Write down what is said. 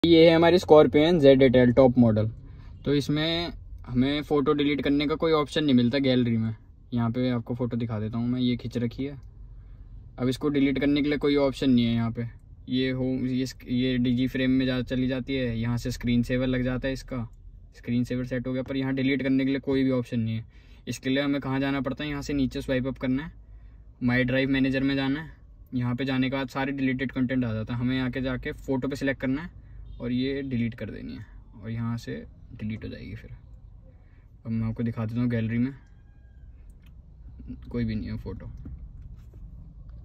ये है हमारी स्कॉर्पियन ZL टॉप मॉडल। तो इसमें हमें फ़ोटो डिलीट करने का कोई ऑप्शन नहीं मिलता गैलरी में। यहाँ पे आपको फ़ोटो दिखा देता हूँ मैं, ये खींच रखी है। अब इसको डिलीट करने के लिए कोई ऑप्शन नहीं है यहाँ पे। ये डिजी फ्रेम में चली जाती है, यहाँ से स्क्रीन सेवर लग जाता है, इसका स्क्रीन सेवर सेट हो गया। पर यहाँ डिलीट करने के लिए कोई भी ऑप्शन नहीं है। इसके लिए हमें कहाँ जाना पड़ता है, यहाँ से नीचे स्वाइप अप करना है, माई ड्राइव मैनेजर में जाना है। यहाँ पे जाने के बाद सारे डिलीटेड कंटेंट आ जाता है। हमें यहाँ के जाके फ़ोटो पे सिलेक्ट करना है और ये डिलीट कर देनी है और यहाँ से डिलीट हो जाएगी। फिर अब मैं आपको दिखा देता हूँ, गैलरी में कोई भी नहीं है फ़ोटो।